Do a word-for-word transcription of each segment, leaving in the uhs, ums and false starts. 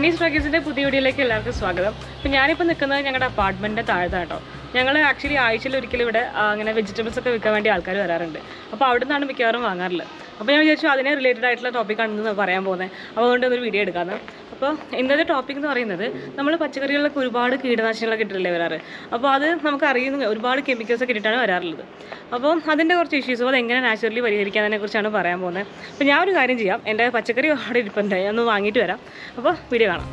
Honey's ട്രാക്കീസിൻ്റെ പുതിയ വീഡിയോയിലേക്ക് എല്ലാവർക്കും സ്വാഗതം. അപ്പോൾ ഞാനിപ്പോൾ നിൽക്കുന്നത് ഞങ്ങളുടെ അപ്പാർട്ട്മെൻറ്റിൻ്റെ താഴത്താണ് കേട്ടോ. ഞങ്ങൾ ആക്ച്വലി ആഴ്ചയിൽ ഒരിക്കലും ഇവിടെ അങ്ങനെ വെജിറ്റബിൾസ് ഒക്കെ വിൽക്കാൻ വേണ്ടി ആൾക്കാർ വരാറുണ്ട്. അപ്പോൾ അവിടെ നിന്നാണ് മിക്കവാറും വാങ്ങാറുള്ളത്. അപ്പോൾ ഞാൻ വിചാരിച്ചു അതിനെ റിലേറ്റഡ് ആയിട്ടുള്ള ടോപ്പിക്കാണെന്ന് പറയാൻ പോകുന്നത്. അപ്പോൾ അതുകൊണ്ട് ഒരു വീഡിയോ എടുക്കാമെന്ന്. അപ്പോൾ ഇന്നത്തെ ടോപ്പിക് എന്ന് പറയുന്നത് നമ്മൾ പച്ചക്കറികളിലൊക്കെ ഒരുപാട് കീടനാശിനികളൊക്കെ ഇട്ടിട്ടില്ലേ വരാറ്. അപ്പോൾ അത് നമുക്ക് അറിയുന്ന ഒരുപാട് കെമിക്കൽസ് ഒക്കെ ഇട്ടിട്ടാണ് വരാറുള്ളത്. അപ്പോൾ അതിൻ്റെ കുറച്ച് ഇഷ്യൂസും അത് എങ്ങനെ നാച്ചുറലി പരിഹരിക്കാതിനെ കുറിച്ചാണ് പറയാൻ പോകുന്നത്. അപ്പോൾ ഞാൻ ഒരു കാര്യം ചെയ്യാം, എൻ്റെ പച്ചക്കറി അവിടെ ഇരിപ്പുണ്ട്, ഞാൻ ഒന്ന് വാങ്ങിയിട്ട് വരാം. അപ്പോൾ വീഡിയോ കാണാം.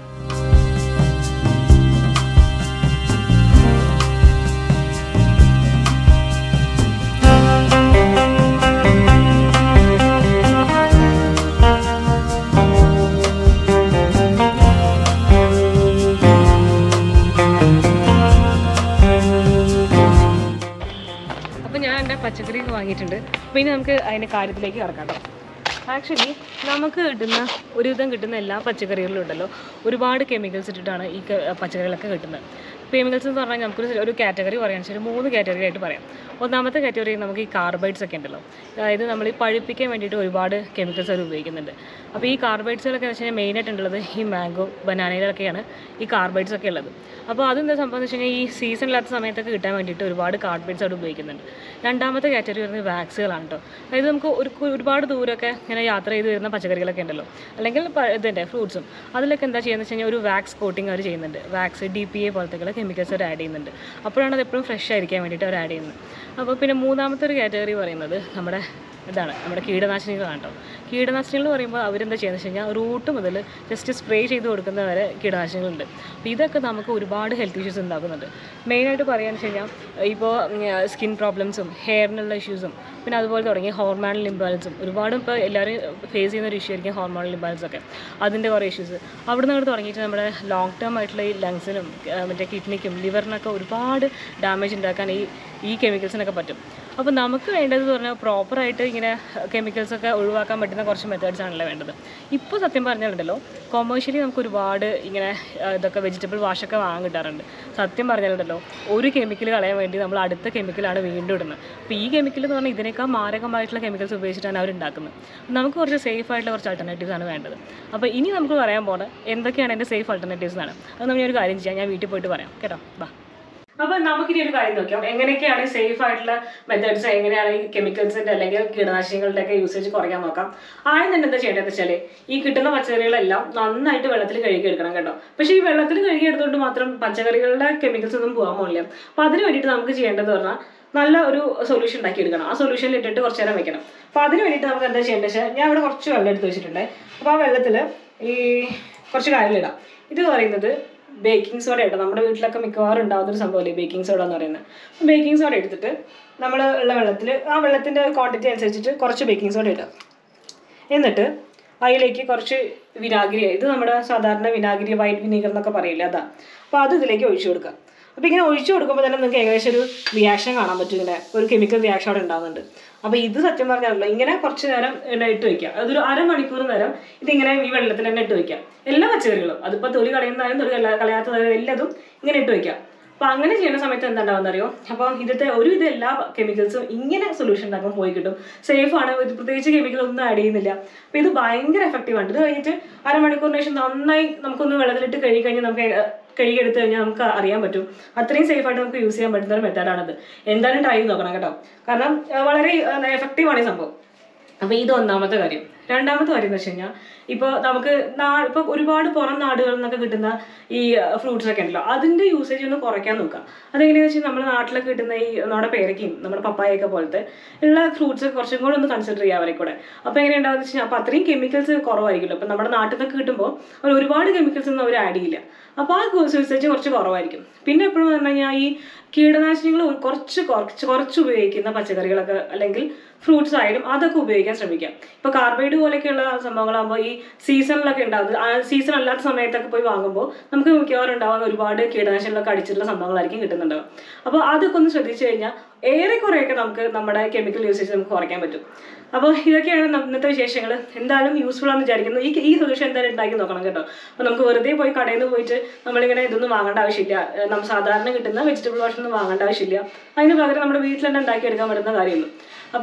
പച്ചക്കറിയൊക്കെ വാങ്ങിയിട്ടുണ്ട്. അപ്പോൾ ഇനി നമുക്ക് അതിൻ്റെ കാര്യത്തിലേക്ക് കിടക്കാം കേട്ടോ. ആക്ച്വലി നമുക്ക് കിട്ടുന്ന ഒരുവിധം കിട്ടുന്ന എല്ലാ പച്ചക്കറികളിലും ഉണ്ടല്ലോ ഒരുപാട് കെമിക്കൽസ് ഇട്ടിട്ടാണ് ഈ പച്ചക്കറികളൊക്കെ കിട്ടുന്നത്. കെമിക്കൽസ് എന്ന് പറഞ്ഞാൽ നമുക്കൊരു ഒരു കാറ്റഗറി പറയാൻ വെച്ചാൽ മൂന്ന് കാറ്റഗറി ആയിട്ട് പറയാം. ഒന്നാമത്തെ കാറ്റഗറി നമുക്ക് ഈ കാർബൈഡ്സ് ഒക്കെ ഉണ്ടല്ലോ, അതായത് നമ്മൾ ഈ പഴുപ്പിക്കാൻ വേണ്ടിയിട്ട് ഒരുപാട് കെമിക്കൽസ് അവർ ഉപയോഗിക്കുന്നുണ്ട്. അപ്പോൾ ഈ കാർബൈഡ്സുകളൊക്കെ എന്ന് വെച്ച് കഴിഞ്ഞാൽ മെയിനായിട്ടുള്ളത് ഈ മാംഗോ ബനാനയിലൊക്കെയാണ് ഈ കാർബൈഡ്സ് ഒക്കെ ഉള്ളത്. അപ്പോൾ അതെന്താ സംഭവം എന്ന് വെച്ച് കഴിഞ്ഞാൽ ഈ സീസൺ ഇല്ലാത്ത സമയത്തൊക്കെ കിട്ടാൻ വേണ്ടിയിട്ട് ഒരുപാട് കാർബൈഡ്സ് അവിടെ ഉപയോഗിക്കുന്നുണ്ട്. രണ്ടാമത്തെ കാറ്റഗറി വരുന്നത് വാക്സുകളാണ് കേട്ടോ. അതായത് നമുക്ക് ഒരു ഒരുപാട് ദൂരമൊക്കെ ഇങ്ങനെ യാത്ര ചെയ്ത് വരുന്ന പച്ചക്കറികളൊക്കെ ഉണ്ടല്ലോ, അല്ലെങ്കിൽ ഇതിൻ്റെ ഫ്രൂട്ട്സും, അതിലൊക്കെ എന്താ ചെയ്യുന്നത് വെച്ച് കഴിഞ്ഞാൽ ഒരു വാക്സ് കോട്ടിങ് അവർ ചെയ്യുന്നുണ്ട്. വാക്സ് ഡി പി എ പോലത്തെ കെമിക്കൽസ് അവർ ആഡ് ചെയ്യുന്നുണ്ട്. അപ്പോഴാണ് അത് എപ്പോഴും ഫ്രഷ് ആയിരിക്കാൻ വേണ്ടിയിട്ട് അവർ ആഡ് ചെയ്യുന്നത്. അപ്പോൾ പിന്നെ മൂന്നാമത്തെ ഒരു കാറ്റഗറി പറയുന്നത് നമ്മുടെ ഇതാണ്, നമ്മുടെ കീടനാശിനികളാണ് കേട്ടോ. കീടനാശിനികൾ പറയുമ്പോൾ അവരെന്താ ചെയ്യുന്നത് വെച്ച് കഴിഞ്ഞാൽ റൂട്ട് മുതൽ ജസ്റ്റ് സ്പ്രേ ചെയ്ത് കൊടുക്കുന്ന വരെ കീടനാശിനികളുണ്ട്. അപ്പോൾ ഇതൊക്കെ നമുക്ക് ഒരുപാട് ഹെൽത്ത് ഇഷ്യൂസ് ഉണ്ടാക്കുന്നുണ്ട്. മെയിനായിട്ട് പറയുകയെന്ന് വെച്ച് കഴിഞ്ഞാൽ ഇപ്പോൾ സ്കിൻ പ്രോബ്ലംസും ഹെയറിനുള്ള ഇഷ്യൂസും പിന്നെ അതുപോലെ തുടങ്ങി ഹോർമോണൽ ഇംബാലൻസും ഒരുപാട് ഇപ്പോൾ എല്ലാവരും ഫേസ് ചെയ്യുന്ന ഒരു ഇഷ്യൂ ആയിരിക്കും ഹോർമോണൽ ഇംബാലൻസ് ഒക്കെ. അതിൻ്റെ കുറേ ഇഷ്യൂസ് അവിടെ നിന്ന് തുടങ്ങിയിട്ട് നമ്മുടെ ലോങ് ടേം ആയിട്ടുള്ള ഈ ലങ്സിനും മറ്റേ കിഡ്നിക്കും ലിവറിനൊക്കെ ഒരുപാട് ഡാമേജ് ഉണ്ടാക്കാൻ ഈ ഈ കെമിക്കൽസിനൊക്കെ പറ്റും. അപ്പോൾ നമുക്ക് വേണ്ടതെന്ന് പറഞ്ഞാൽ പ്രോപ്പറായിട്ട് ഇങ്ങനെ കെമിക്കൽസൊക്കെ ഒഴിവാക്കാൻ പറ്റുന്ന കുറച്ച് മെത്തേഡ്സ് ആണല്ലോ വേണ്ടത്. ഇപ്പോൾ സത്യം പറഞ്ഞാലുണ്ടല്ലോ കൊമേഴ്ഷ്യലി നമുക്ക് ഒരുപാട് ഇങ്ങനെ ഇതൊക്കെ വെജിറ്റബിൾ വാഷൊക്കെ വാങ്ങാൻ കിട്ടാറുണ്ട്. സത്യം പറഞ്ഞാലുണ്ടല്ലോ ഒരു കെമിക്കൽ കളയാൻ വേണ്ടി നമ്മൾ അടുത്ത കെമിക്കലാണ് വീണ്ടും ഇടുന്നത്. അപ്പോൾ ഈ കെമിക്കൽ എന്ന് പറഞ്ഞാൽ ഇതിനേക്കാൾ മാരകമായിട്ടുള്ള കെമിക്കൽസ് ഉപയോഗിച്ചിട്ടാണ് അവർ ഉണ്ടാക്കുന്നത്. നമുക്ക് കുറച്ച് സേഫ് ആയിട്ടുള്ള കുറച്ച് ആൾട്ടർനേറ്റീവ്സ് ആണ് വേണ്ടത്. അപ്പോൾ ഇനി നമുക്ക് പറയാൻ പോകുന്നത് എന്തൊക്കെയാണ് എൻ്റെ സേഫ് ആൾട്ടർനേറ്റീവ്സ് എന്നാണ്. അത് നമ്മൾ ഒരു കാര്യം ചെയ്യാം, ഞാൻ വീട്ടിൽ പോയിട്ട് പറയാം കേട്ടോ. ബാ. അപ്പോൾ നമുക്കിനി ഒരു കാര്യം നോക്കാം, എങ്ങനെയൊക്കെയാണ് സേഫ് ആയിട്ടുള്ള മെത്തേഡ്സ്, എങ്ങനെയാണ് ഈ കെമിക്കൽസിൻ്റെ അല്ലെങ്കിൽ കീടനാശിനികളുടെ ഒക്കെ യൂസേജ് കുറയ്ക്കാൻ നോക്കാം. ആദ്യം തന്നെ എന്താ ചെയ്യേണ്ടതെന്ന് വെച്ചാൽ ഈ കിട്ടുന്ന പച്ചക്കറികളെല്ലാം നന്നായിട്ട് വെള്ളത്തിൽ കഴുകി എടുക്കണം കേട്ടോ. പക്ഷേ ഈ വെള്ളത്തിൽ കഴുകി എടുത്തുകൊണ്ട് മാത്രം പച്ചക്കറികളുടെ കെമിക്കൽസ് ഒന്നും പോകാൻ പോകില്ല. അപ്പോൾ അതിന് വേണ്ടിയിട്ട് നമുക്ക് ചെയ്യേണ്ടത് പറഞ്ഞാൽ നല്ല ഒരു സൊല്യൂഷൻ ഉണ്ടാക്കി എടുക്കണം. ആ സൊല്യൂഷനിൽ ഇട്ടിട്ട് കുറച്ച് നേരം വെക്കണം. അപ്പോൾ അതിന് വേണ്ടിയിട്ട് നമുക്ക് എന്താ ചെയ്യേണ്ടത് വെച്ചാൽ ഞാൻ ഇവിടെ കുറച്ച് വെള്ളം എടുത്ത് വെച്ചിട്ടുണ്ട്. അപ്പോൾ ആ വെള്ളത്തിൽ ഈ കുറച്ച് കാര്യമിടാം. ഇത് പറയുന്നത് ബേക്കിംഗ് സോഡ കേട്ടോ. നമ്മുടെ വീട്ടിലൊക്കെ മിക്കവാറും ഉണ്ടാകുന്നൊരു സംഭവമല്ലേ ബേക്കിംഗ് സോഡ എന്ന് പറയുന്നത്. ബേക്കിംഗ് സോഡ എടുത്തിട്ട് നമ്മൾ ഉള്ള വെള്ളത്തിൽ ആ വെള്ളത്തിൻ്റെ ക്വാണ്ടിറ്റി അനുസരിച്ചിട്ട് കുറച്ച് ബേക്കിംഗ് സോഡ ഇടാം. എന്നിട്ട് അതിലേക്ക് കുറച്ച് വിനാഗിരി, ഇത് നമ്മുടെ സാധാരണ വിനാഗിരി വൈറ്റ് വിനീഗർ എന്നൊക്കെ പറയില്ല, അതാ. അപ്പോൾ അത് ഇതിലേക്ക് ഒഴിച്ചു കൊടുക്കുക. അപ്പോൾ ഇങ്ങനെ ഒഴിച്ചു കൊടുക്കുമ്പോൾ തന്നെ നിങ്ങൾക്ക് ഏകദേശം ഒരു റിയാക്ഷൻ കാണാൻ പറ്റും, ഇങ്ങനെ ഒരു കെമിക്കൽ റിയാക്ഷൻ അവിടെ ഉണ്ടാകുന്നുണ്ട്. അപ്പോൾ ഇത് സത്യം പറഞ്ഞാലല്ലോ ഇങ്ങനെ കുറച്ച് നേരം എണ്ണ ഇട്ട് വയ്ക്കുക. അതൊരു അരമണിക്കൂർ നേരം ഇതിങ്ങനെ ഈ വെള്ളത്തിൽ തന്നെ ഇട്ട് വയ്ക്കുക. എല്ലാ പച്ചക്കറികളും, അതിപ്പോൾ തൊലി കളയുന്നതായാലും തൊലി കളയാത്തതായാലും എല്ലാതും ഇങ്ങനെ ഇട്ട് വയ്ക്കുക. അപ്പോൾ അങ്ങനെ ചെയ്യുന്ന സമയത്ത് എന്താ ഉണ്ടാവുമെന്ന് അറിയോ, അപ്പോൾ ഇതിൻ്റെ ഒരുവിധം എല്ലാ കെമിക്കൽസും ഇങ്ങനെ സൊല്യൂഷൻ ഉണ്ടാക്കുമ്പോൾ പോയി കിട്ടും. സേഫാണ്, ഇത് പ്രത്യേകിച്ച് കെമിക്കൽ ഒന്നും ആഡ് ചെയ്യുന്നില്ല. അപ്പോൾ ഇത് ഭയങ്കര എഫക്റ്റീവാണ്. ഇത് കഴിഞ്ഞിട്ട് അരമണിക്കൂറിന് ശേഷം നന്നായി നമുക്കൊന്ന് വെള്ളത്തിലിട്ട് കഴുകി കഴിഞ്ഞാൽ നമുക്ക് കഴുകിയെടുത്ത് കഴിഞ്ഞാൽ നമുക്ക് അറിയാൻ പറ്റും. അത്രയും സേഫായിട്ട് നമുക്ക് യൂസ് ചെയ്യാൻ പറ്റുന്ന ഒരു മെത്തേഡാണിത്. എന്തായാലും ട്രൈ ചെയ്ത് നോക്കണം കേട്ടോ, കാരണം വളരെ എഫക്റ്റീവാണ് ഈ സംഭവം. അപ്പോൾ ഇത് ഒന്നാമത്തെ കാര്യം. രണ്ടാമത്തെ കാര്യം എന്ന് വെച്ച് കഴിഞ്ഞാൽ ഇപ്പോൾ നമുക്ക് നാ ഇപ്പോൾ ഒരുപാട് പുറം നാടുകളിൽ നിന്നൊക്കെ കിട്ടുന്ന ഈ ഫ്രൂട്ട്സ് ഒക്കെ ഉണ്ടല്ലോ, അതിൻ്റെ യൂസേജ് ഒന്ന് കുറയ്ക്കാൻ നോക്കുക. അതെങ്ങനെയാണെന്ന് വെച്ചാൽ നമ്മുടെ നാട്ടിലൊക്കെ കിട്ടുന്ന ഈ നമ്മുടെ പേരയ്ക്കയും നമ്മുടെ പപ്പായൊക്കെ പോലത്തെ ഉള്ള ഫ്രൂട്ട്സ് കുറച്ചും കൂടെ ഒന്ന് കൺസിഡർ ചെയ്യാം അവരെ കൂടെ. അപ്പോൾ എങ്ങനെയുണ്ടാവുന്ന വെച്ച് കഴിഞ്ഞാൽ അപ്പോൾ അത്രയും കെമിക്കൽസ് കുറവായിരിക്കുമല്ലോ. അപ്പോൾ നമ്മുടെ നാട്ടിൽ നിന്നൊക്കെ കിട്ടുമ്പോൾ അവർ ഒരുപാട് കെമിക്കൽസ് ഒന്നും അവർ ആഡ് ചെയ്യില്ല. അപ്പോൾ ആ യൂസേജ് കുറച്ച് കുറവായിരിക്കും. പിന്നെ എപ്പോഴും പറഞ്ഞു കഴിഞ്ഞാൽ ഈ കീടനാശിനികൾ കുറച്ച് കുറച്ച് കുറച്ച് ഉപയോഗിക്കുന്ന പച്ചക്കറികളൊക്കെ അല്ലെങ്കിൽ ഫ്രൂട്ട്സ് ആയാലും അതൊക്കെ ഉപയോഗിക്കാൻ ശ്രമിക്കാം. ഇപ്പോൾ കാർബൈഡ് പോലെയൊക്കെയുള്ള സംഭവങ്ങളാകുമ്പോൾ ഈ സീസണിലൊക്കെ ഉണ്ടാകുന്നത്, ആ സീസൺ അല്ലാത്ത സമയത്തൊക്കെ പോയി വാങ്ങുമ്പോൾ നമുക്ക് മിക്കവാറും ഉണ്ടാകുന്ന ഒരുപാട് കീടനാശിനികളൊക്കെ അടിച്ചിട്ടുള്ള സംഭവങ്ങളായിരിക്കും കിട്ടുന്നുണ്ടാവും. അപ്പോൾ അതൊക്കെ ഒന്ന് ശ്രദ്ധിച്ചു കഴിഞ്ഞാൽ ഏറെക്കുറെയൊക്കെ നമുക്ക് നമ്മുടെ കെമിക്കൽ യൂസേജ് നമുക്ക് കുറയ്ക്കാൻ പറ്റും. അപ്പോൾ ഇതൊക്കെയാണ് ഇന്നത്തെ വിശേഷങ്ങൾ. എന്തായാലും യൂസ്ഫുൾ ആണെന്ന് വിചാരിക്കുന്നു. ഈ ഈ സൊല്യൂഷൻ എന്തായാലും ഉണ്ടാക്കി നോക്കണം കേട്ടോ. അപ്പോൾ നമുക്ക് വെറുതെ പോയി കടയിൽ നിന്ന് പോയിട്ട് നമ്മളിങ്ങനെ ഇതൊന്നും വാങ്ങേണ്ട ആവശ്യമില്ല. നമ്മൾ സാധാരണ കിട്ടുന്ന വെജിറ്റബിൾ വാഷൊന്നും വാങ്ങേണ്ട ആവശ്യമില്ല. അതിന് പകരം നമ്മുടെ വീട്ടിൽ തന്നെ ഉണ്ടാക്കിയെടുക്കാൻ പറ്റുന്ന കാര്യമുള്ളൂ. അപ്പോൾ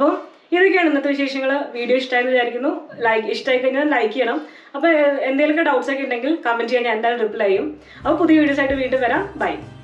ഇതൊക്കെയാണ് ഇന്നത്തെ വിശേഷങ്ങൾ. വീഡിയോ ഇഷ്ടമായെന്ന് വിചാരിക്കുന്നു. ലൈക്ക് ഇഷ്ടമായി കഴിഞ്ഞാൽ ലൈക്ക് ചെയ്യണം. അപ്പോൾ എന്തെങ്കിലുമൊക്കെ ഡൗട്ട്സ് ഒക്കെ ഉണ്ടെങ്കിൽ കമൻറ്റ് ചെയ്യാൻ ഞാൻ എന്തായാലും റിപ്ലൈ ചെയ്യും. അപ്പോൾ പുതിയ വീഡിയോസ് ആയിട്ട് വീണ്ടും വരാം. ബൈ.